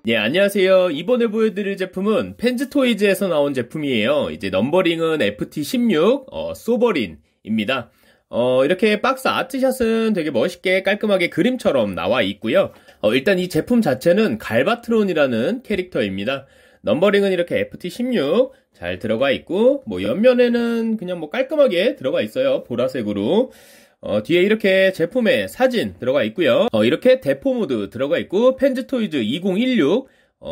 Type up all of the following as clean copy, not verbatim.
예, 안녕하세요. 이번에 보여드릴 제품은 펜즈토이즈에서 나온 제품이에요. 이제 넘버링은 FT16, 소버린입니다. 이렇게 박스 아트샷은 되게 멋있게 깔끔하게 그림처럼 나와 있고요. 일단 이 제품 자체는 갈바트론이라는 캐릭터입니다. 넘버링은 이렇게 FT16 잘 들어가 있고, 옆면에는 그냥 깔끔하게 들어가 있어요. 보라색으로. 뒤에 이렇게 제품의 사진 들어가 있고요. 이렇게 대포 모드 들어가 있고, 펜즈토이즈 2016,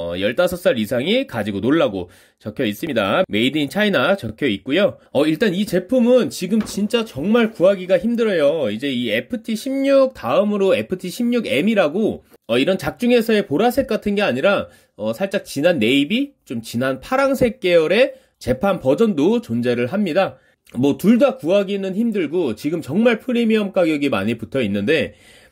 15살 이상이 가지고 놀라고 적혀 있습니다. 메이드 인 차이나 적혀 있고요. 일단 이 제품은 지금 진짜 정말 구하기가 힘들어요. 이제 이 FT16 다음으로 FT16M이라고, 이런 작중에서의 보라색 같은 게 아니라, 살짝 진한 네이비, 좀 진한 파랑색 계열의 재판 버전도 존재를 합니다. 둘 다 구하기는 힘들고 지금 정말 프리미엄 가격이 많이 붙어 있는데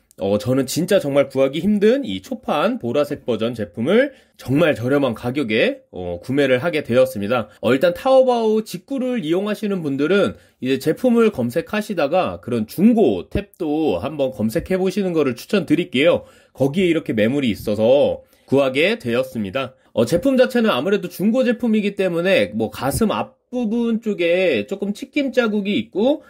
저는 진짜 정말 구하기 힘든 이 초판 보라색 버전 제품을 정말 저렴한 가격에 구매를 하게 되었습니다. 일단 타오바오 직구를 이용하시는 분들은 이제 제품을 검색하시다가 그런 중고 탭도 한번 검색해 보시는 거를 추천드릴게요. 거기에 이렇게 매물이 있어서 구하게 되었습니다. 제품 자체는 아무래도 중고 제품이기 때문에 가슴 앞부분 쪽에 조금 치김 자국이 있고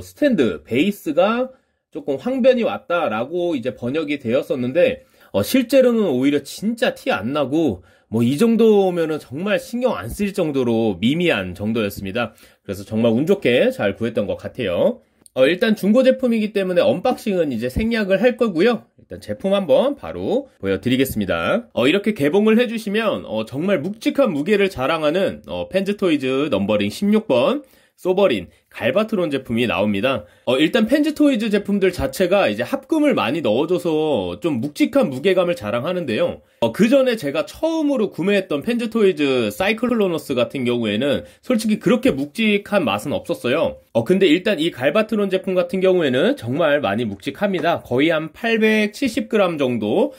스탠드 베이스가 조금 황변이 왔다라고 이제 번역이 되었었는데 실제로는 오히려 진짜 티 안 나고 이 정도면은 정말 신경 안 쓸 정도로 미미한 정도였습니다. 그래서 정말 운 좋게 잘 구했던 것 같아요. 일단 중고 제품이기 때문에 언박싱은 이제 생략을 할 거고요. 일단 제품 한번 바로 보여드리겠습니다. 이렇게 개봉을 해주시면 정말 묵직한 무게를 자랑하는 펜즈토이즈 넘버링 16번 소버린 갈바트론 제품이 나옵니다. 일단 펜즈토이즈 제품들 자체가 이제 합금을 많이 넣어줘서 좀 묵직한 무게감을 자랑하는데요. 그 전에 제가 처음으로 구매했던 펜즈토이즈 사이클로너스 같은 경우에는 솔직히 그렇게 묵직한 맛은 없었어요. 근데 일단 이 갈바트론 제품 같은 경우에는 정말 많이 묵직합니다. 거의 한 870g 정도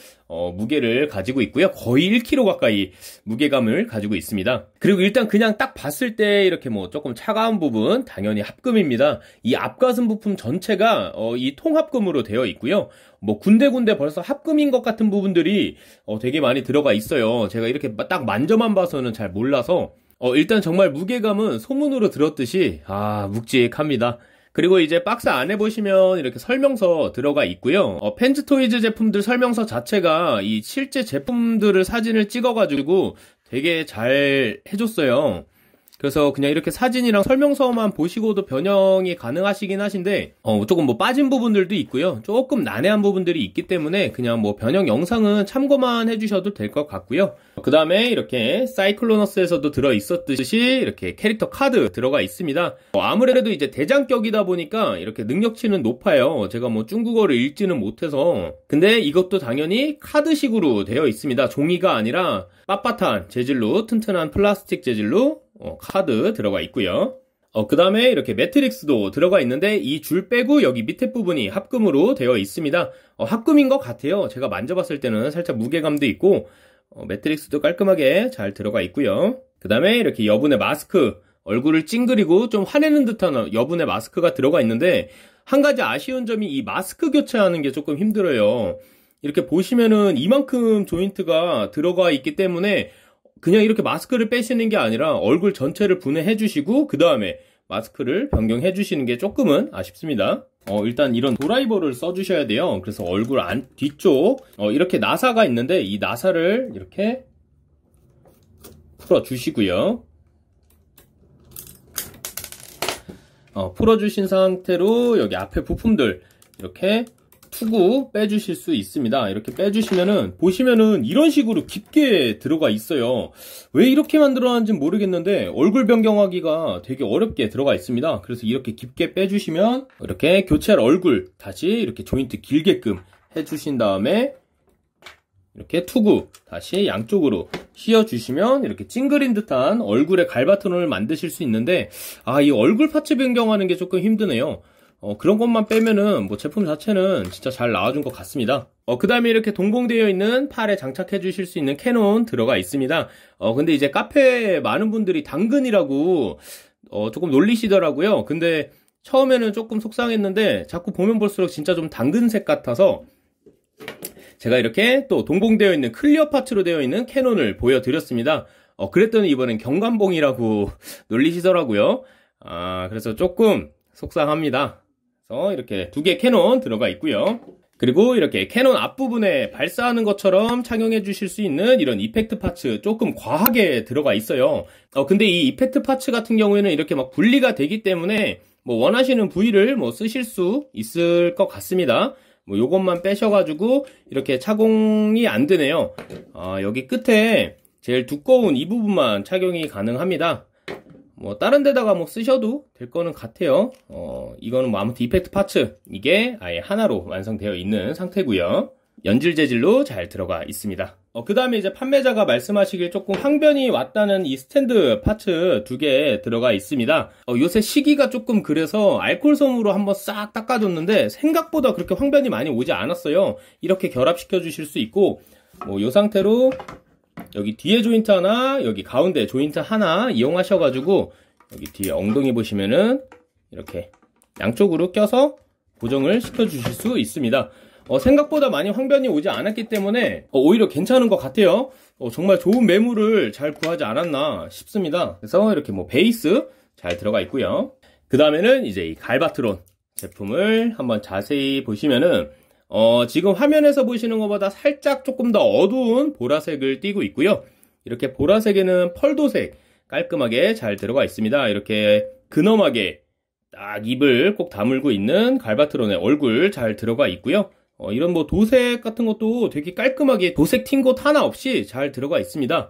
무게를 가지고 있고요. 거의 1kg 가까이 무게감을 가지고 있습니다. 그리고 일단 그냥 딱 봤을 때 이렇게 조금 차가운 부분 당연히 합금입니다. 이 앞가슴 부품 전체가 이 통합금으로 되어 있고요. 군데군데 벌써 합금인 것 같은 부분들이 되게 많이 들어가 있어요. 제가 이렇게 딱 만져만 봐서는 잘 몰라서 일단 정말 무게감은 소문으로 들었듯이 묵직합니다. 그리고 이제 박스 안에 보시면 이렇게 설명서 들어가 있고요. 펜즈토이즈 제품들 설명서 자체가 이 실제 제품들을 사진을 찍어가지고 되게 잘 해줬어요. 그래서 그냥 이렇게 사진이랑 설명서만 보시고도 변형이 가능하시긴 하신데 조금 빠진 부분들도 있고요. 조금 난해한 부분들이 있기 때문에 그냥 변형 영상은 참고만 해주셔도 될 것 같고요. 그 다음에 이렇게 사이클로너스에서도 들어있었듯이 이렇게 캐릭터 카드 들어가 있습니다. 아무래도 이제 대장격이다 보니까 이렇게 능력치는 높아요. 제가 중국어를 읽지는 못해서. 근데 이것도 당연히 카드식으로 되어 있습니다. 종이가 아니라 빳빳한 재질로, 튼튼한 플라스틱 재질로 카드 들어가 있고요. 그 다음에 이렇게 매트릭스도 들어가 있는데 이 줄 빼고 여기 밑에 부분이 합금으로 되어 있습니다. 합금인 것 같아요. 제가 만져봤을 때는 살짝 무게감도 있고 매트릭스도 깔끔하게 잘 들어가 있고요. 그 다음에 이렇게 여분의 마스크, 얼굴을 찡그리고 좀 화내는 듯한 여분의 마스크가 들어가 있는데 한 가지 아쉬운 점이 이 마스크 교체하는 게 조금 힘들어요. 이렇게 보시면은 이만큼 조인트가 들어가 있기 때문에 그냥 이렇게 마스크를 빼시는 게 아니라 얼굴 전체를 분해해 주시고 그 다음에 마스크를 변경해 주시는 게 조금은 아쉽습니다. 일단 이런 드라이버를 써 주셔야 돼요. 그래서 얼굴 뒤쪽 이렇게 나사가 있는데 이 나사를 이렇게 풀어 주시고요. 풀어 주신 상태로 여기 앞에 부품들 이렇게 투구 빼주실 수 있습니다. 이렇게 빼주시면은 보시면은 이런 식으로 깊게 들어가 있어요. 왜 이렇게 만들어놨는지 모르겠는데 얼굴 변경하기가 되게 어렵게 들어가 있습니다. 그래서 이렇게 깊게 빼주시면 이렇게 교체할 얼굴 다시 이렇게 조인트 길게끔 해주신 다음에 이렇게 투구 다시 양쪽으로 씌워주시면 이렇게 찡그린 듯한 얼굴의 갈바트론을 만드실 수 있는데 이 얼굴 파츠 변경하는 게 조금 힘드네요. 그런 것만 빼면은 제품 자체는 진짜 잘 나와준 것 같습니다. 그 다음에 이렇게 동봉되어 있는 팔에 장착해 주실 수 있는 캐논 들어가 있습니다. 근데 이제 카페에 많은 분들이 당근이라고 조금 놀리시더라고요. 근데 처음에는 조금 속상했는데 자꾸 보면 볼수록 진짜 좀 당근색 같아서 제가 이렇게 또 동봉되어 있는 클리어 파츠로 되어 있는 캐논을 보여드렸습니다. 그랬더니 이번엔 경관봉이라고 놀리시더라고요. 그래서 조금 속상합니다. 그래서 이렇게 2개 캐논 들어가 있고요. 그리고 이렇게 캐논 앞부분에 발사하는 것처럼 착용해 주실 수 있는 이런 이펙트 파츠 조금 과하게 들어가 있어요. 근데 이 이펙트 파츠 같은 경우에는 이렇게 막 분리가 되기 때문에 뭐 원하시는 부위를 뭐 쓰실 수 있을 것 같습니다. 뭐 요것만 빼셔가지고 이렇게 착용이 안 되네요. 여기 끝에 제일 두꺼운 이 부분만 착용이 가능합니다. 뭐 다른 데다가 뭐 쓰셔도 될 거는 같아요. 이거는 뭐 아무튼 이펙트 파츠 이게 아예 하나로 완성되어 있는 상태고요. 연질 재질로 잘 들어가 있습니다. 그 다음에 이제 판매자가 말씀하시길 조금 황변이 왔다는 이 스탠드 파츠 2개 들어가 있습니다. 요새 시기가 조금 그래서 알콜솜으로 한번 싹 닦아줬는데 생각보다 그렇게 황변이 많이 오지 않았어요. 이렇게 결합시켜 주실 수 있고 뭐 요 상태로 여기 뒤에 조인트 하나, 여기 가운데 조인트 하나 이용하셔가지고 여기 뒤에 엉덩이 보시면은 이렇게 양쪽으로 껴서 고정을 시켜주실 수 있습니다. 생각보다 많이 황변이 오지 않았기 때문에 오히려 괜찮은 것 같아요. 정말 좋은 매물을 잘 구하지 않았나 싶습니다. 그래서 이렇게 뭐 베이스 잘 들어가 있고요. 그 다음에는 이제 이 갈바트론 제품을 한번 자세히 보시면은 지금 화면에서 보시는 것보다 살짝 조금 더 어두운 보라색을 띠고 있고요. 이렇게 보라색에는 펄도색 깔끔하게 잘 들어가 있습니다. 이렇게 근엄하게 딱 입을 꼭 다물고 있는 갈바트론의 얼굴 잘 들어가 있고요. 이런 뭐 도색 같은 것도 되게 깔끔하게 도색 튄 곳 하나 없이 잘 들어가 있습니다.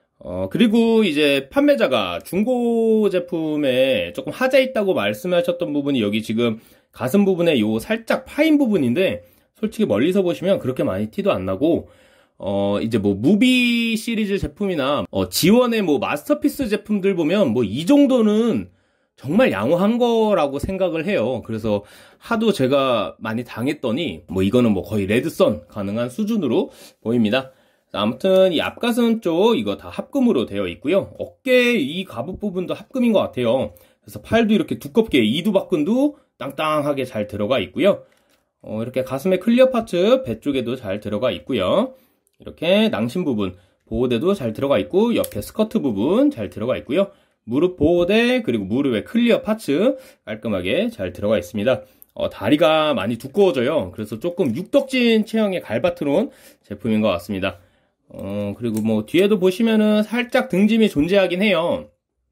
그리고 이제 판매자가 중고 제품에 조금 하자 있다고 말씀하셨던 부분이 여기 지금 가슴 부분에 요 살짝 파인 부분인데 솔직히 멀리서 보시면 그렇게 많이 티도 안 나고 이제 뭐 무비 시리즈 제품이나 지원의 뭐 마스터피스 제품들 보면 뭐 이 정도는 정말 양호한 거라고 생각을 해요. 그래서 하도 제가 많이 당했더니 뭐 이거는 뭐 거의 레드선 가능한 수준으로 보입니다. 아무튼 이 앞가슴 쪽 이거 다 합금으로 되어 있고요. 어깨 이 갑옷 부분도 합금인 것 같아요. 그래서 팔도 이렇게 두껍게 이두박근도 땅땅하게 잘 들어가 있고요. 이렇게 가슴에 클리어 파츠 배 쪽에도 잘 들어가 있고요. 이렇게 낭심 부분 보호대도 잘 들어가 있고 옆에 스커트 부분 잘 들어가 있고요. 무릎 보호대 그리고 무릎에 클리어 파츠 깔끔하게 잘 들어가 있습니다. 다리가 많이 두꺼워져요. 그래서 조금 육덕진 체형의 갈바트론 제품인 것 같습니다. 그리고 뭐 뒤에도 보시면은 살짝 등짐이 존재하긴 해요.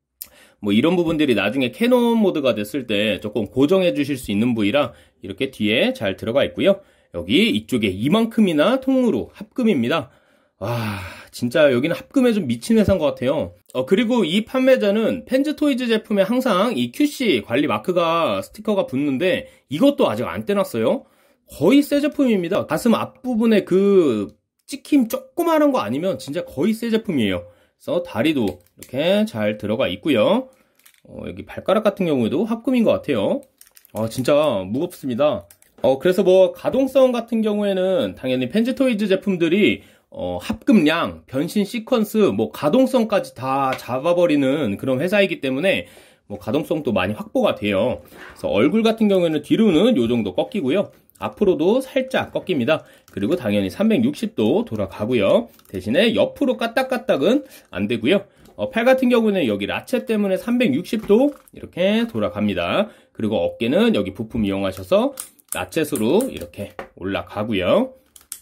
뭐 이런 부분들이 나중에 캐논 모드가 됐을 때 조금 고정해 주실 수 있는 부위라 이렇게 뒤에 잘 들어가 있고요. 여기 이쪽에 이만큼이나 통으로 합금입니다. 진짜 여기는 합금에 좀 미친 회사인 것 같아요. 그리고 이 판매자는 펜즈토이즈 제품에 항상 이 QC 관리 마크가 스티커가 붙는데 이것도 아직 안 떼놨어요. 거의 새 제품입니다. 가슴 앞부분에 그 찍힘 조그마한 거 아니면 진짜 거의 새 제품이에요. 그래서 다리도 이렇게 잘 들어가 있고요. 여기 발가락 같은 경우에도 합금인 것 같아요. 진짜 무겁습니다. 그래서 뭐 가동성 같은 경우에는 당연히 펜즈토이즈 제품들이 합금량, 변신 시퀀스, 뭐 가동성까지 다 잡아버리는 그런 회사이기 때문에 뭐 가동성도 많이 확보가 돼요. 그래서 얼굴 같은 경우에는 뒤로는 요 정도 꺾이고요. 앞으로도 살짝 꺾입니다. 그리고 당연히 360도 돌아가고요. 대신에 옆으로 까딱까딱은 안 되고요. 팔 같은 경우는 여기 라체 때문에 360도 이렇게 돌아갑니다. 그리고 어깨는 여기 부품 이용하셔서 라쳇으로 이렇게 올라가고요.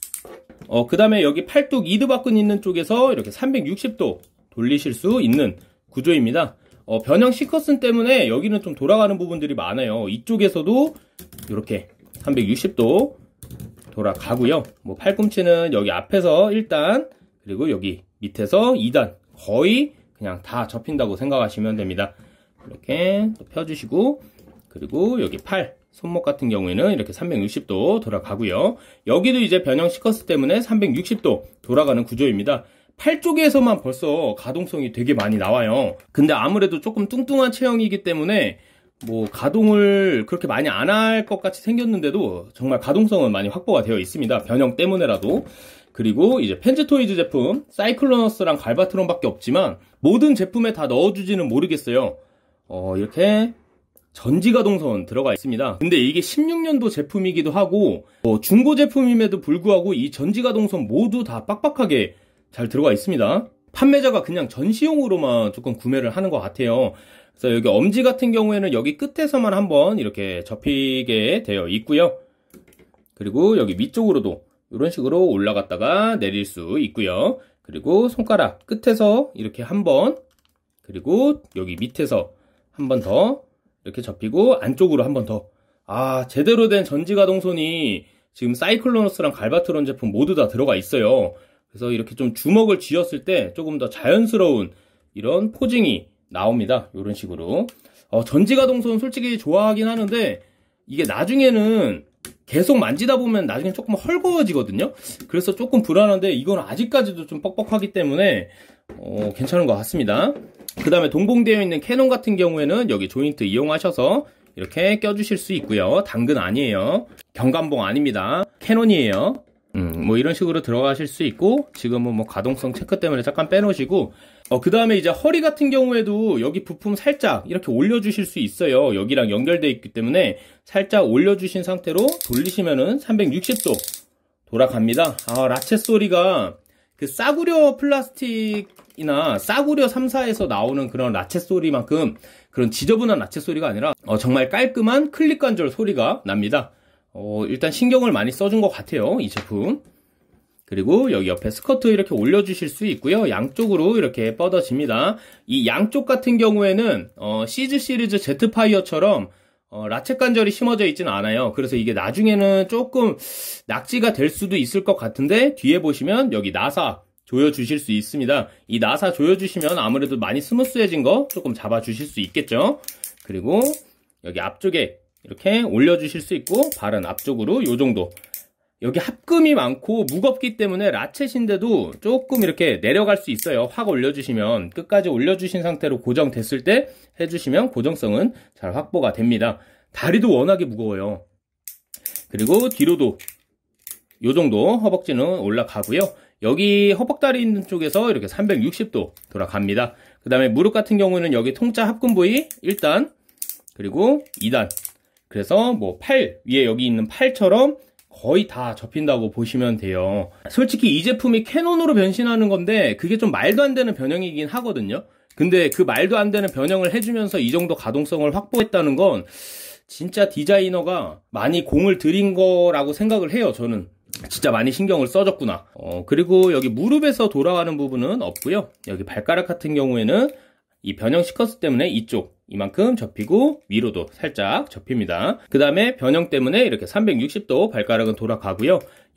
그 다음에 여기 팔뚝 이두박근 있는 쪽에서 이렇게 360도 돌리실 수 있는 구조입니다. 변형 시커슨 때문에 여기는 좀 돌아가는 부분들이 많아요. 이쪽에서도 이렇게 360도 돌아가고요. 뭐 팔꿈치는 여기 앞에서 1단 그리고 여기 밑에서 2단 거의 그냥 다 접힌다고 생각하시면 됩니다. 이렇게 또 펴주시고 그리고 여기 팔 손목 같은 경우에는 이렇게 360도 돌아가고요. 여기도 이제 변형 시커스 때문에 360도 돌아가는 구조입니다. 팔 쪽에서만 벌써 가동성이 되게 많이 나와요. 근데 아무래도 조금 뚱뚱한 체형이기 때문에 뭐 가동을 그렇게 많이 안 할 것 같이 생겼는데도 정말 가동성은 많이 확보가 되어 있습니다. 변형 때문에라도. 그리고 이제 펜즈토이즈 제품 사이클로너스랑 갈바트론밖에 없지만 모든 제품에 다 넣어주지는 모르겠어요. 이렇게 전지가동선 들어가 있습니다. 근데 이게 16년도 제품이기도 하고 중고 제품임에도 불구하고 이 전지가동선 모두 다 빡빡하게 잘 들어가 있습니다. 판매자가 그냥 전시용으로만 조금 구매를 하는 것 같아요. 그래서 여기 엄지 같은 경우에는 여기 끝에서만 한번 이렇게 접히게 되어 있고요. 그리고 여기 위쪽으로도 이런 식으로 올라갔다가 내릴 수 있고요. 그리고 손가락 끝에서 이렇게 한번, 그리고 여기 밑에서 한 번 더 이렇게 접히고 안쪽으로 한 번 더. 제대로 된 전지가동손이 지금 사이클로너스랑 갈바트론 제품 모두 다 들어가 있어요. 그래서 이렇게 좀 주먹을 쥐었을 때 조금 더 자연스러운 이런 포징이 나옵니다. 이런 식으로. 전지가동손 솔직히 좋아하긴 하는데 이게 나중에는 계속 만지다 보면 나중에 조금 헐거워지거든요. 그래서 조금 불안한데 이건 아직까지도 좀 뻑뻑하기 때문에 괜찮은 것 같습니다. 그 다음에 동봉되어 있는 캐논 같은 경우에는 여기 조인트 이용하셔서 이렇게 껴주실 수 있고요. 당근 아니에요. 경감봉 아닙니다. 캐논이에요. 뭐 이런 식으로 들어가실 수 있고, 지금은 뭐 가동성 체크 때문에 잠깐 빼놓으시고, 그 다음에 이제 허리 같은 경우에도 여기 부품 살짝 이렇게 올려주실 수 있어요. 여기랑 연결되어 있기 때문에 살짝 올려주신 상태로 돌리시면은 360도 돌아갑니다. 라쳇 소리가 그 싸구려 플라스틱이나 싸구려 3사에서 나오는 그런 라쳇 소리만큼 그런 지저분한 라쳇 소리가 아니라 정말 깔끔한 클릭 관절 소리가 납니다. 일단 신경을 많이 써준 것 같아요, 이 제품. 그리고 여기 옆에 스커트 이렇게 올려주실 수 있고요. 양쪽으로 이렇게 뻗어집니다. 이 양쪽 같은 경우에는 시즈 시리즈 제트파이어처럼 라쳇 관절이 심어져 있지는 않아요. 그래서 이게 나중에는 조금 낙지가 될 수도 있을 것 같은데, 뒤에 보시면 여기 나사 조여주실 수 있습니다. 이 나사 조여주시면 아무래도 많이 스무스해진 거 조금 잡아주실 수 있겠죠. 그리고 여기 앞쪽에 이렇게 올려주실 수 있고, 발은 앞쪽으로 요 정도. 여기 합금이 많고 무겁기 때문에 라쳇인데도 조금 이렇게 내려갈 수 있어요. 확 올려주시면, 끝까지 올려주신 상태로 고정됐을 때 해주시면 고정성은 잘 확보가 됩니다. 다리도 워낙에 무거워요. 그리고 뒤로도 요 정도 허벅지는 올라가고요. 여기 허벅다리 있는 쪽에서 이렇게 360도 돌아갑니다. 그 다음에 무릎 같은 경우는 여기 통짜 합금 부위 1단, 그리고 2단. 그래서 뭐 팔 위에 여기 있는 팔처럼 거의 다 접힌다고 보시면 돼요. 솔직히 이 제품이 캐논으로 변신하는 건데 그게 좀 말도 안 되는 변형이긴 하거든요. 근데 그 말도 안 되는 변형을 해주면서 이 정도 가동성을 확보했다는 건 진짜 디자이너가 많이 공을 들인 거라고 생각을 해요. 저는 진짜 많이 신경을 써줬구나. 그리고 여기 무릎에서 돌아가는 부분은 없고요. 여기 발가락 같은 경우에는 이 변형 시커스 때문에 이쪽 이만큼 접히고 위로도 살짝 접힙니다. 그 다음에 변형 때문에 이렇게 360도 발가락은 돌아가고요.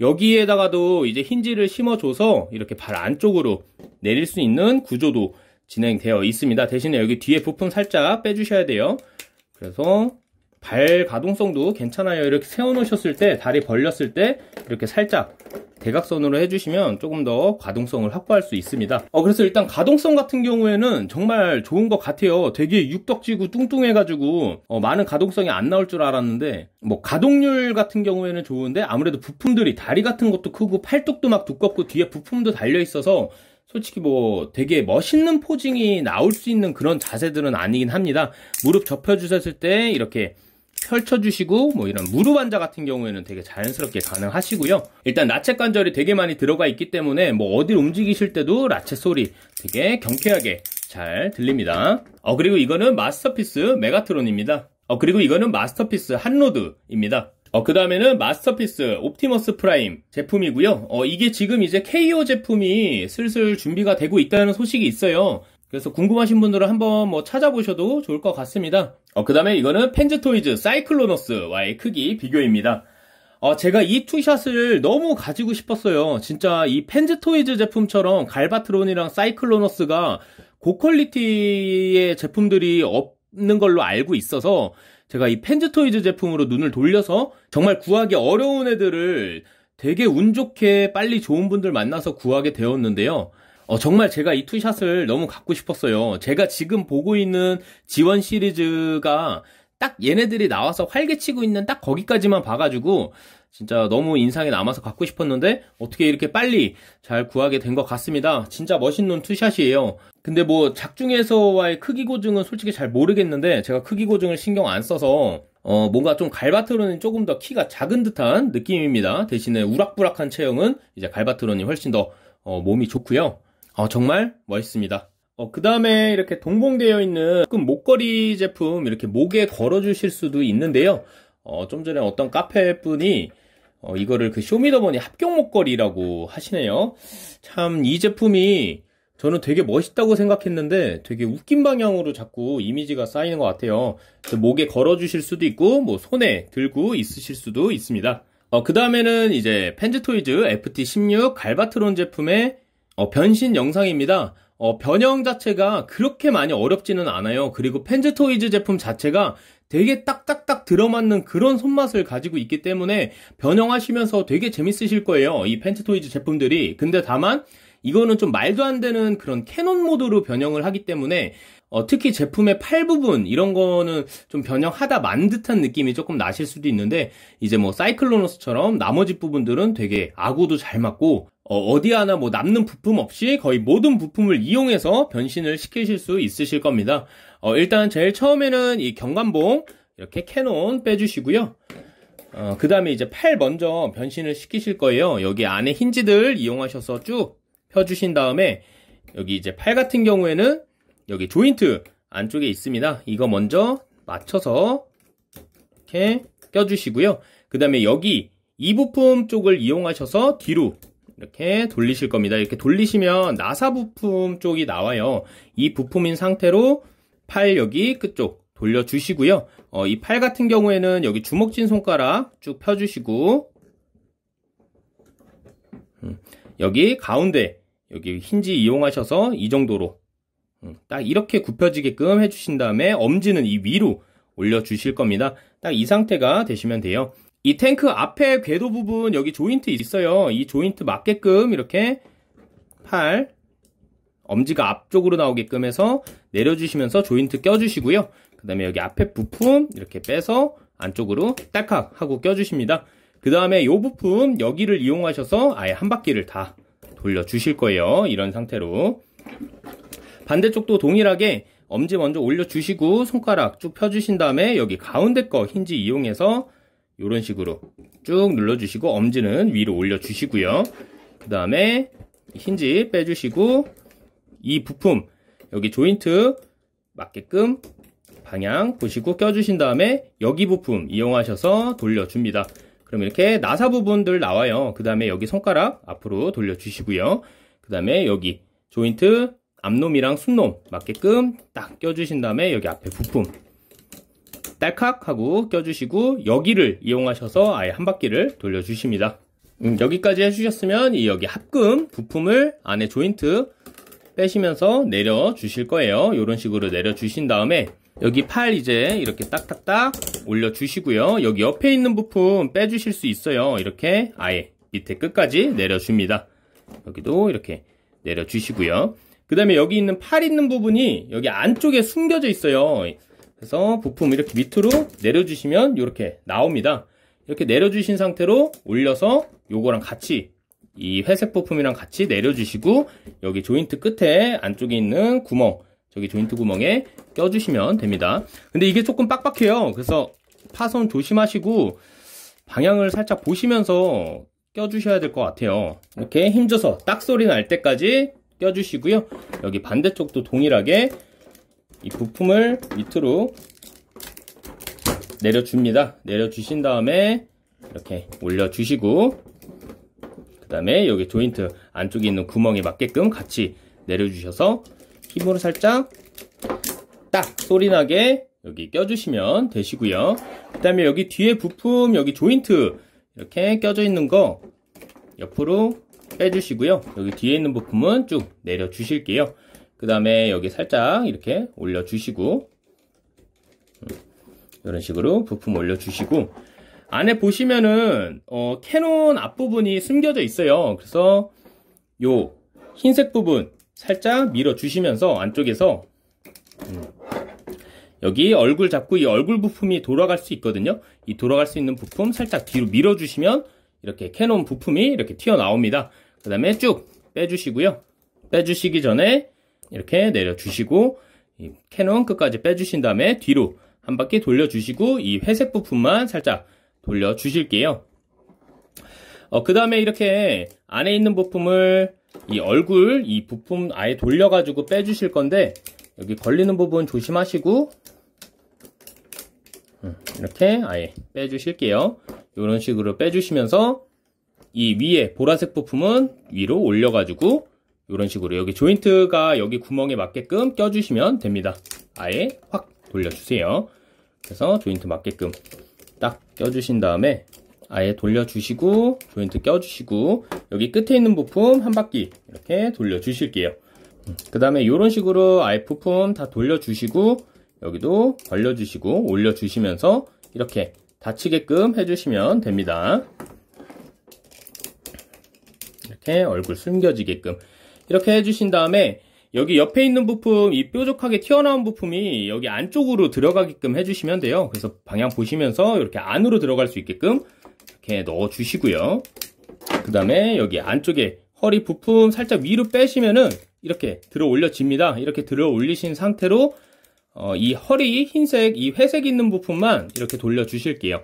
여기에다가도 이제 힌지를 심어줘서 이렇게 발 안쪽으로 내릴 수 있는 구조도 진행되어 있습니다. 대신에 여기 뒤에 부품 살짝 빼주셔야 돼요. 그래서 발 가동성도 괜찮아요. 이렇게 세워놓으셨을 때, 다리 벌렸을 때 이렇게 살짝 대각선으로 해주시면 조금 더 가동성을 확보할 수 있습니다. 그래서 일단 가동성 같은 경우에는 정말 좋은 것 같아요. 되게 육덕지고 뚱뚱해가지고 많은 가동성이 안 나올 줄 알았는데, 뭐 가동률 같은 경우에는 좋은데 아무래도 부품들이 다리 같은 것도 크고 팔뚝도 막 두껍고 뒤에 부품도 달려있어서 솔직히 뭐 되게 멋있는 포징이 나올 수 있는 그런 자세들은 아니긴 합니다. 무릎 접혀주셨을 때 이렇게 펼쳐주시고, 뭐 이런 무릎 앉아 같은 경우에는 되게 자연스럽게 가능하시고요. 일단 라쳇 관절이 되게 많이 들어가 있기 때문에 뭐 어딜 움직이실 때도 라쳇 소리 되게 경쾌하게 잘 들립니다. 그리고 이거는 마스터피스 메가트론입니다. 그리고 이거는 마스터피스 한로드입니다. 그 다음에는 마스터피스 옵티머스 프라임 제품이고요. 이게 지금 이제 KO 제품이 슬슬 준비가 되고 있다는 소식이 있어요. 그래서 궁금하신 분들은 한번 뭐 찾아보셔도 좋을 것 같습니다. 그 다음에 이거는 펜즈토이즈 사이클로너스와의 크기 비교입니다. 제가 이 투샷을 너무 가지고 싶었어요. 진짜 이 펜즈토이즈 제품처럼 갈바트론이랑 사이클로너스가 고퀄리티의 제품들이 없는 걸로 알고 있어서 제가 이 펜즈토이즈 제품으로 눈을 돌려서 정말 구하기 어려운 애들을 되게 운 좋게 빨리 좋은 분들 만나서 구하게 되었는데요. 정말 제가 이 투샷을 너무 갖고 싶었어요. 제가 지금 보고 있는 지원 시리즈가 딱 얘네들이 나와서 활개치고 있는 딱 거기까지만 봐가지고 진짜 너무 인상에 남아서 갖고 싶었는데 어떻게 이렇게 빨리 잘 구하게 된 것 같습니다. 진짜 멋있는 투샷이에요. 근데 뭐 작중에서와의 크기 고증은 솔직히 잘 모르겠는데 제가 크기 고증을 신경 안 써서 뭔가 좀 갈바트론이 조금 더 키가 작은 듯한 느낌입니다. 대신에 우락부락한 체형은 이제 갈바트론이 훨씬 더 몸이 좋고요. 정말 멋있습니다. 그 다음에 이렇게 동봉되어 있는 목걸이 제품 이렇게 목에 걸어 주실 수도 있는데요. 좀 전에 어떤 카페 분이 이거를 그 쇼미더머니 합격 목걸이라고 하시네요. 참 이 제품이 저는 되게 멋있다고 생각했는데 되게 웃긴 방향으로 자꾸 이미지가 쌓이는 것 같아요. 목에 걸어 주실 수도 있고 뭐 손에 들고 있으실 수도 있습니다. 그 다음에는 이제 펜즈토이즈 FT16 갈바트론 제품의 변신 영상입니다. 변형 자체가 그렇게 많이 어렵지는 않아요. 그리고 펜즈토이즈 제품 자체가 되게 딱딱딱 들어맞는 그런 손맛을 가지고 있기 때문에 변형하시면서 되게 재밌으실 거예요. 이 펜즈토이즈 제품들이. 근데 다만 이거는 좀 말도 안 되는 그런 캐논 모드로 변형을 하기 때문에 특히 제품의 팔 부분 이런 거는 좀 변형하다 만 듯한 느낌이 조금 나실 수도 있는데 이제 뭐 사이클로너스처럼 나머지 부분들은 되게 아구도 잘 맞고 어디 하나 뭐 남는 부품 없이 거의 모든 부품을 이용해서 변신을 시키실 수 있으실 겁니다. 일단 제일 처음에는 이 경관봉 이렇게 캐논 빼주시고요. 그 다음에 이제 팔 먼저 변신을 시키실 거예요. 여기 안에 힌지들 이용하셔서 쭉 펴주신 다음에 여기 이제 팔 같은 경우에는 여기 조인트 안쪽에 있습니다. 이거 먼저 맞춰서 이렇게 껴주시고요. 그 다음에 여기 이 부품 쪽을 이용하셔서 뒤로 이렇게 돌리실 겁니다. 이렇게 돌리시면 나사 부품 쪽이 나와요. 이 부품인 상태로 팔 여기 끝쪽 돌려주시고요. 이 팔 같은 경우에는 여기 주먹진 손가락 쭉 펴주시고 여기 가운데 여기 힌지 이용하셔서 이 정도로 딱 이렇게 굽혀지게끔 해주신 다음에 엄지는 이 위로 올려주실 겁니다. 딱 이 상태가 되시면 돼요. 이 탱크 앞에 궤도 부분 여기 조인트 있어요. 이 조인트 맞게끔 이렇게 팔 엄지가 앞쪽으로 나오게끔 해서 내려주시면서 조인트 껴주시고요. 그 다음에 여기 앞에 부품 이렇게 빼서 안쪽으로 딸칵 하고 껴주십니다. 그 다음에 이 부품 여기를 이용하셔서 아예 한 바퀴를 다 돌려주실 거예요. 이런 상태로. 반대쪽도 동일하게 엄지 먼저 올려주시고 손가락 쭉 펴주신 다음에 여기 가운데 거 힌지 이용해서 이런 식으로 쭉 눌러주시고 엄지는 위로 올려주시고요. 그 다음에 힌지 빼주시고 이 부품 여기 조인트 맞게끔 방향 보시고 껴주신 다음에 여기 부품 이용하셔서 돌려줍니다. 그럼 이렇게 나사 부분들 나와요. 그 다음에 여기 손가락 앞으로 돌려주시고요. 그 다음에 여기 조인트 앞놈이랑 순놈 맞게끔 딱 껴주신 다음에 여기 앞에 부품 딸칵 하고 껴주시고 여기를 이용하셔서 아예 한 바퀴를 돌려주십니다. 여기까지 해주셨으면 이 여기 합금 부품을 안에 조인트 빼시면서 내려주실 거예요. 이런 식으로 내려주신 다음에 여기 팔 이제 이렇게 딱딱딱 올려주시고요. 여기 옆에 있는 부품 빼주실 수 있어요. 이렇게 아예 밑에 끝까지 내려줍니다. 여기도 이렇게 내려주시고요. 그 다음에 여기 있는 팔 있는 부분이 여기 안쪽에 숨겨져 있어요. 그래서 부품 이렇게 밑으로 내려주시면 이렇게 나옵니다. 이렇게 내려주신 상태로 올려서 요거랑 같이 이 회색 부품이랑 같이 내려주시고 여기 조인트 끝에 안쪽에 있는 구멍 저기 조인트 구멍에 껴주시면 됩니다. 근데 이게 조금 빡빡해요. 그래서 파손 조심하시고 방향을 살짝 보시면서 껴주셔야 될 것 같아요. 이렇게 힘줘서 딱 소리 날 때까지 껴주시고요. 여기 반대쪽도 동일하게 이 부품을 밑으로 내려줍니다. 내려주신 다음에 이렇게 올려주시고 그 다음에 여기 조인트 안쪽에 있는 구멍에 맞게끔 같이 내려주셔서 힘으로 살짝 딱 소리나게 여기 껴주시면 되시고요. 그 다음에 여기 뒤에 부품 여기 조인트 이렇게 껴져 있는 거 옆으로 빼주시고요. 여기 뒤에 있는 부품은 쭉 내려주실게요. 그 다음에 여기 살짝 이렇게 올려주시고 이런 식으로 부품 올려주시고 안에 보시면은 캐논 앞부분이 숨겨져 있어요. 그래서 요 흰색 부분 살짝 밀어주시면서 안쪽에서 여기 얼굴 잡고 이 얼굴 부품이 돌아갈 수 있거든요. 이 돌아갈 수 있는 부품 살짝 뒤로 밀어주시면 이렇게 캐논 부품이 이렇게 튀어나옵니다. 그 다음에 쭉 빼주시고요. 빼주시기 전에 이렇게 내려주시고 이 캐논 끝까지 빼주신 다음에 뒤로 한 바퀴 돌려주시고 이 회색 부품만 살짝 돌려주실게요. 그 다음에 이렇게 안에 있는 부품을 이 얼굴 이 부품 아예 돌려가지고 빼주실 건데 여기 걸리는 부분 조심하시고 이렇게 아예 빼주실게요. 이런 식으로 빼주시면서 이 위에 보라색 부품은 위로 올려가지고 이런 식으로 여기 조인트가 여기 구멍에 맞게끔 껴주시면 됩니다. 아예 확 돌려주세요. 그래서 조인트 맞게끔 딱 껴주신 다음에 아예 돌려주시고 조인트 껴주시고 여기 끝에 있는 부품 한 바퀴 이렇게 돌려주실게요. 그 다음에 이런 식으로 아예 부품 다 돌려주시고 여기도 벌려주시고 올려주시면서 이렇게 닫히게끔 해주시면 됩니다. 이렇게 얼굴 숨겨지게끔 이렇게 해주신 다음에 여기 옆에 있는 부품 이 뾰족하게 튀어나온 부품이 여기 안쪽으로 들어가게끔 해주시면 돼요. 그래서 방향 보시면서 이렇게 안으로 들어갈 수 있게끔 이렇게 넣어주시고요. 그 다음에 여기 안쪽에 허리 부품 살짝 위로 빼시면은 이렇게 들어 올려집니다. 이렇게 들어 올리신 상태로 이 허리 흰색 이 회색 있는 부분만 이렇게 돌려주실게요.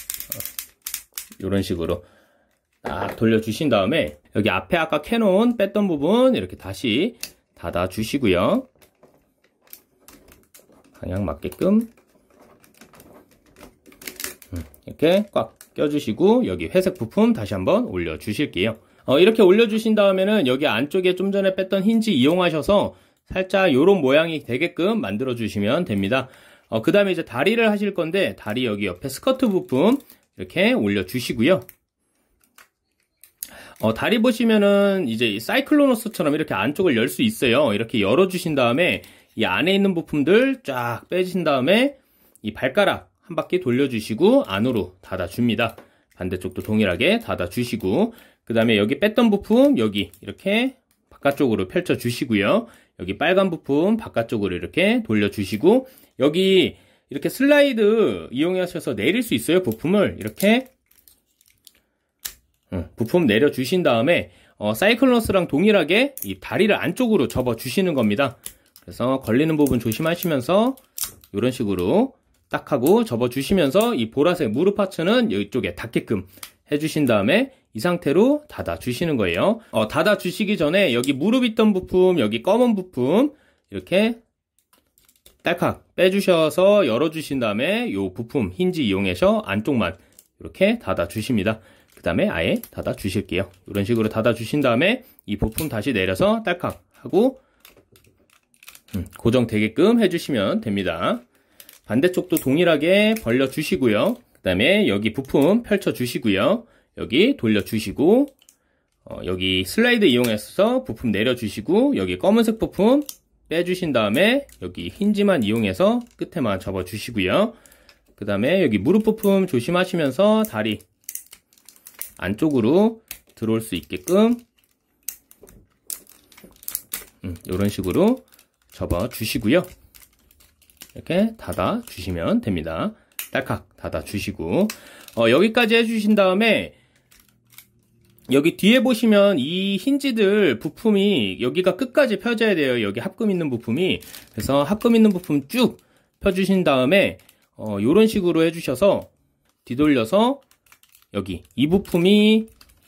이런 식으로 딱 돌려주신 다음에 여기 앞에 아까 캐논 뺐던 부분 이렇게 다시 닫아주시고요. 방향 맞게끔 이렇게 꽉 껴주시고 여기 회색 부품 다시 한번 올려주실게요. 이렇게 올려주신 다음에는 여기 안쪽에 좀 전에 뺐던 힌지 이용하셔서 살짝 요런 모양이 되게끔 만들어 주시면 됩니다. 그 다음에 이제 다리를 하실 건데 다리 여기 옆에 스커트 부품 이렇게 올려주시고요. 다리 보시면은 이제 사이클로노스처럼 이렇게 안쪽을 열 수 있어요. 이렇게 열어주신 다음에 이 안에 있는 부품들 쫙 빼신 다음에 이 발가락 한 바퀴 돌려주시고 안으로 닫아줍니다. 반대쪽도 동일하게 닫아주시고 그 다음에 여기 뺐던 부품 여기 이렇게 바깥쪽으로 펼쳐주시고요. 여기 빨간 부품 바깥쪽으로 이렇게 돌려주시고 여기 이렇게 슬라이드 이용하셔서 내릴 수 있어요. 부품을 이렇게 부품 내려주신 다음에 사이클로너스랑 동일하게 이 다리를 안쪽으로 접어주시는 겁니다. 그래서 걸리는 부분 조심하시면서 이런 식으로 딱 하고 접어주시면서 이 보라색 무릎 파츠는 이쪽에 닿게끔 해주신 다음에 이 상태로 닫아주시는 거예요. 닫아주시기 전에 여기 무릎 있던 부품, 여기 검은 부품 이렇게 딸칵 빼주셔서 열어주신 다음에 이 부품 힌지 이용해서 안쪽만 이렇게 닫아주십니다. 그 다음에 아예 닫아주실게요. 이런 식으로 닫아주신 다음에 이 부품 다시 내려서 딸칵 하고 고정되게끔 해주시면 됩니다. 반대쪽도 동일하게 벌려주시고요. 그 다음에 여기 부품 펼쳐주시고요. 여기 돌려주시고 여기 슬라이드 이용해서 부품 내려주시고 여기 검은색 부품 빼주신 다음에 여기 힌지만 이용해서 끝에만 접어주시고요. 그 다음에 여기 무릎 부품 조심하시면서 다리 안쪽으로 들어올 수 있게끔 이런 식으로 접어주시고요. 이렇게 닫아주시면 됩니다. 딸칵 닫아주시고 여기까지 해주신 다음에 여기 뒤에 보시면 이 힌지들 부품이 여기가 끝까지 펴져야 돼요. 여기 합금 있는 부품이. 그래서 합금 있는 부품 쭉 펴주신 다음에 이런 식으로 해주셔서 뒤돌려서 여기 이 부품이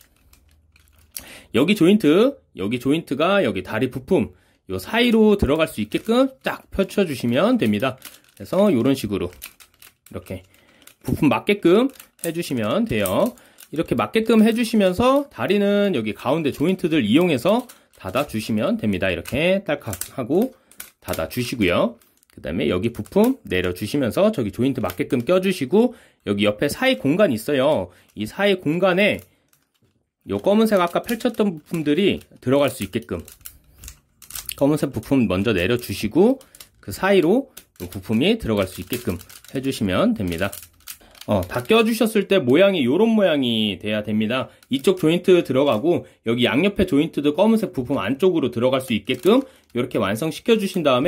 여기 조인트가 여기 다리 부품 요 사이로 들어갈 수 있게끔 딱 펼쳐주시면 됩니다. 그래서 이런 식으로 이렇게 부품 맞게끔 해주시면 돼요. 이렇게 맞게끔 해주시면서 다리는 여기 가운데 조인트들 이용해서 닫아주시면 됩니다. 이렇게 딸칵 하고 닫아주시고요. 그 다음에 여기 부품 내려주시면서 저기 조인트 맞게끔 껴주시고 여기 옆에 사이 공간 있어요. 이 사이 공간에 요 검은색 아까 펼쳤던 부품들이 들어갈 수 있게끔 검은색 부품 먼저 내려주시고 그 사이로 요 부품이 들어갈 수 있게끔 해주시면 됩니다. 다 껴주셨을 때 모양이 요런 모양이 돼야 됩니다. 이쪽 조인트 들어가고 여기 양옆에 조인트도 검은색 부품 안쪽으로 들어갈 수 있게끔 이렇게 완성시켜 주신 다음에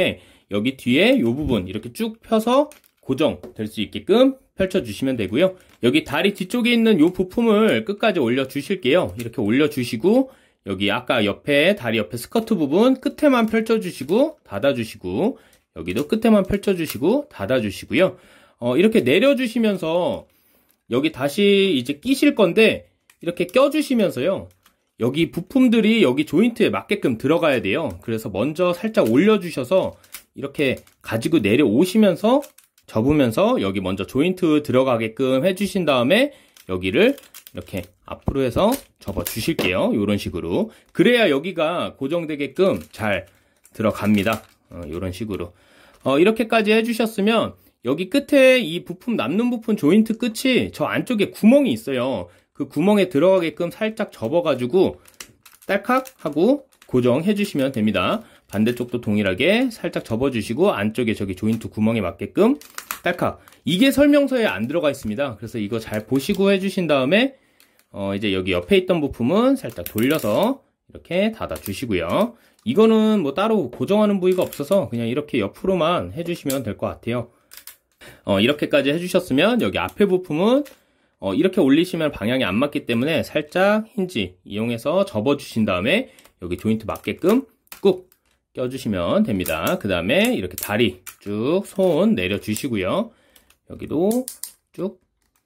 여기 뒤에 이 부분 이렇게 쭉 펴서 고정될 수 있게끔 펼쳐주시면 되고요. 여기 다리 뒤쪽에 있는 이 부품을 끝까지 올려주실게요. 이렇게 올려주시고 여기 아까 옆에 다리 옆에 스커트 부분 끝에만 펼쳐주시고 닫아주시고 여기도 끝에만 펼쳐주시고 닫아주시고요. 이렇게 내려주시면서 여기 다시 이제 끼실 건데 이렇게 껴주시면서요. 여기 부품들이 여기 조인트에 맞게끔 들어가야 돼요. 그래서 먼저 살짝 올려주셔서 이렇게 가지고 내려오시면서 접으면서 여기 먼저 조인트 들어가게끔 해주신 다음에 여기를 이렇게 앞으로 해서 접어 주실게요. 이런 식으로. 그래야 여기가 고정되게끔 잘 들어갑니다. 이런 식으로. 이렇게까지 해주셨으면 여기 끝에 이 부품 남는 부분 조인트 끝이 저 안쪽에 구멍이 있어요. 그 구멍에 들어가게끔 살짝 접어가지고 딸칵 하고 고정해 주시면 됩니다. 반대쪽도 동일하게 살짝 접어주시고 안쪽에 저기 조인트 구멍에 맞게끔 딸칵. 이게 설명서에 안 들어가 있습니다. 그래서 이거 잘 보시고 해주신 다음에 이제 여기 옆에 있던 부품은 살짝 돌려서 이렇게 닫아 주시고요. 이거는 뭐 따로 고정하는 부위가 없어서 그냥 이렇게 옆으로만 해주시면 될 것 같아요. 이렇게까지 해주셨으면 여기 앞에 부품은 이렇게 올리시면 방향이 안 맞기 때문에 살짝 힌지 이용해서 접어주신 다음에 여기 조인트 맞게끔 꾹 껴주시면 됩니다. 그 다음에 이렇게 다리 쭉 손 내려주시고요. 여기도 쭉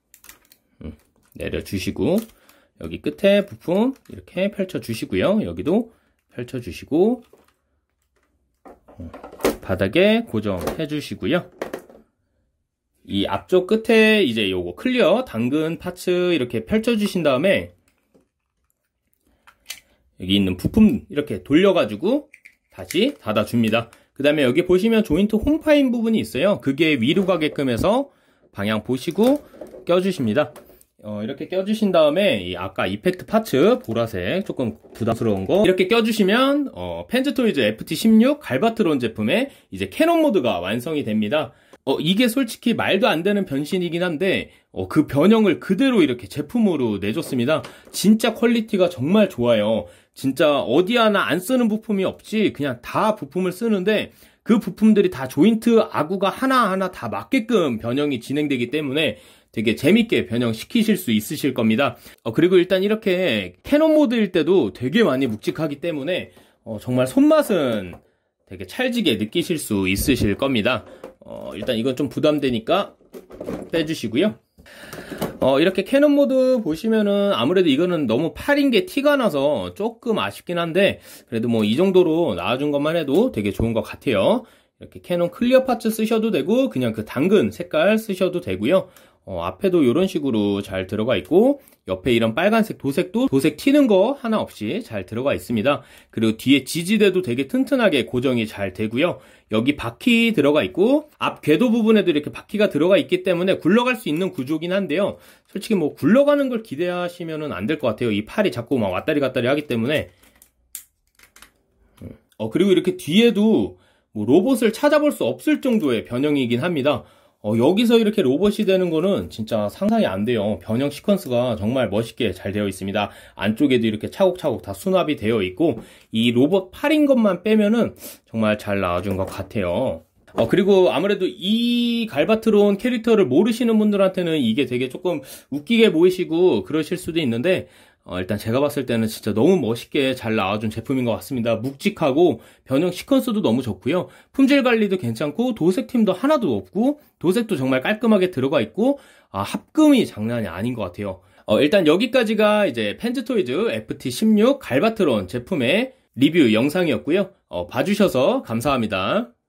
내려주시고 여기 끝에 부품 이렇게 펼쳐주시고요. 여기도 펼쳐주시고 바닥에 고정해 주시고요. 이 앞쪽 끝에 이제 요거 클리어 당근 파츠 이렇게 펼쳐주신 다음에 여기 있는 부품 이렇게 돌려가지고 다시 닫아줍니다. 그 다음에 여기 보시면 조인트 홈파인 부분이 있어요. 그게 위로 가게끔 해서 방향 보시고 껴주십니다. 이렇게 껴주신 다음에 이 아까 이펙트 파츠 보라색 조금 부담스러운 거 이렇게 껴주시면 펜즈토이즈 FT16 갈바트론 제품의 이제 캐논 모드가 완성이 됩니다. 이게 솔직히 말도 안 되는 변신이긴 한데 그 변형을 그대로 이렇게 제품으로 내줬습니다. 진짜 퀄리티가 정말 좋아요. 진짜 어디 하나 안 쓰는 부품이 없이 그냥 다 부품을 쓰는데 그 부품들이 다 조인트 아구가 하나하나 다 맞게끔 변형이 진행되기 때문에 되게 재밌게 변형시키실 수 있으실 겁니다. 그리고 일단 이렇게 캐논 모드일 때도 되게 많이 묵직하기 때문에 정말 손맛은 되게 찰지게 느끼실 수 있으실 겁니다. 일단 이건 좀 부담되니까 빼주시고요. 이렇게 캐논 모드 보시면은 아무래도 이거는 너무 팔인 게 티가 나서 조금 아쉽긴 한데 그래도 뭐 이 정도로 나와준 것만 해도 되게 좋은 것 같아요. 이렇게 캐논 클리어 파츠 쓰셔도 되고 그냥 그 당근 색깔 쓰셔도 되고요. 앞에도 이런 식으로 잘 들어가 있고 옆에 이런 빨간색 도색도 도색 튀는 거 하나 없이 잘 들어가 있습니다. 그리고 뒤에 지지대도 되게 튼튼하게 고정이 잘 되고요. 여기 바퀴 들어가 있고 앞 궤도 부분에도 이렇게 바퀴가 들어가 있기 때문에 굴러갈 수 있는 구조긴 한데요. 솔직히 뭐 굴러가는 걸 기대하시면 안 될 것 같아요. 이 팔이 자꾸 막 왔다리 갔다리 하기 때문에. 그리고 이렇게 뒤에도 뭐 로봇을 찾아볼 수 없을 정도의 변형이긴 합니다. 여기서 이렇게 로봇이 되는 거는 진짜 상상이 안 돼요. 변형 시퀀스가 정말 멋있게 잘 되어 있습니다. 안쪽에도 이렇게 차곡차곡 다 수납이 되어 있고 이 로봇 팔인 것만 빼면은 정말 잘 나와준 것 같아요. 그리고 아무래도 이 갈바트론 캐릭터를 모르시는 분들한테는 이게 되게 조금 웃기게 보이시고 그러실 수도 있는데 일단 제가 봤을 때는 진짜 너무 멋있게 잘 나와준 제품인 것 같습니다. 묵직하고 변형 시퀀스도 너무 좋고요. 품질 관리도 괜찮고 도색팀도 하나도 없고 도색도 정말 깔끔하게 들어가 있고 합금이 장난이 아닌 것 같아요. 일단 여기까지가 이제 펜즈토이즈 FT16 갈바트론 제품의 리뷰 영상이었고요. 봐주셔서 감사합니다.